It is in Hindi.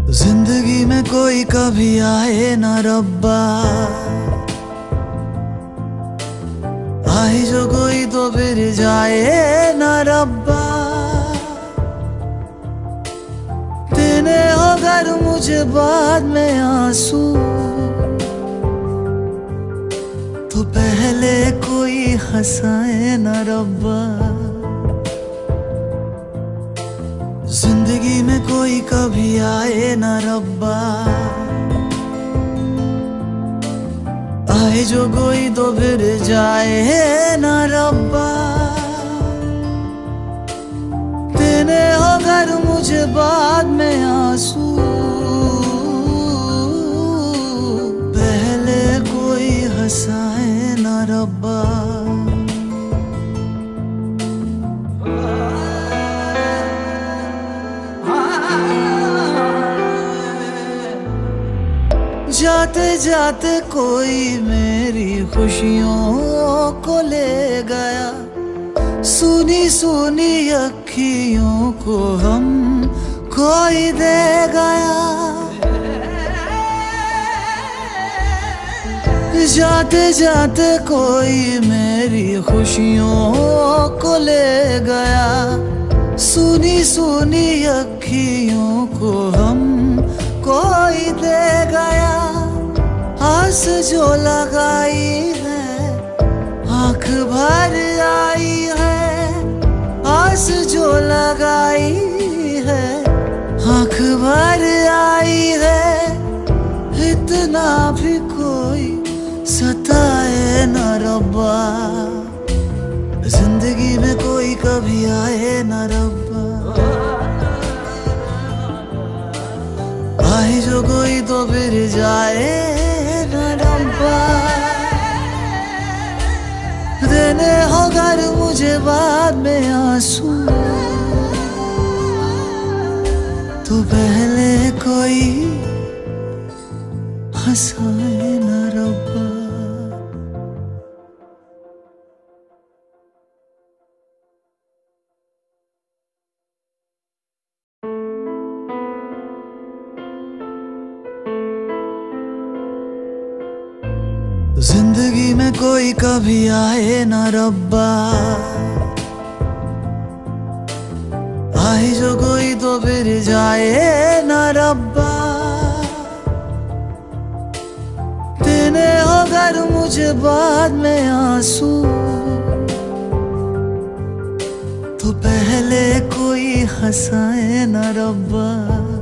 जिंदगी में कोई कभी आए ना रब्बा, आए जो कोई तो फिर जाए ना रब्बा। देने हो अगर मुझे बाद में आंसू, तो पहले कोई हंसाए ना रब्बा। जिंदगी में कोई कभी आए ना रब्बा, आए जो कोई तो फिर जाए ना रब्बा। देने हो अगर मुझे बाद में आंसू, पहले कोई हंसाए ना रब्बा। जाते जाते कोई मेरी खुशियों को ले गया, सुनी सुनी अखियों को हम कोई दे गया। जाते जाते कोई मेरी खुशियों को ले गया, सुनी सुनी अखियों को हम कोई दे गया। आस जो लगाई है आंख भर आई है, आस जो लगाई है आंख भर आई है। इतना भी कोई सताए ना रब्बा, जिंदगी में कोई कभी आए ना रब्बा। आए जो कोई तो फिर जाए ना रब्बा। देने हो अगर मुझे बाद में आंसू, तो पहले कोई हंसाए ना रब्बा। जिंदगी में कोई कभी आए ना रब्बा, आए जो कोई तो फिर जाए ना रब्बा। देने हो अगर मुझे बाद में आंसू, तो पहले कोई हंसाए ना रब्बा।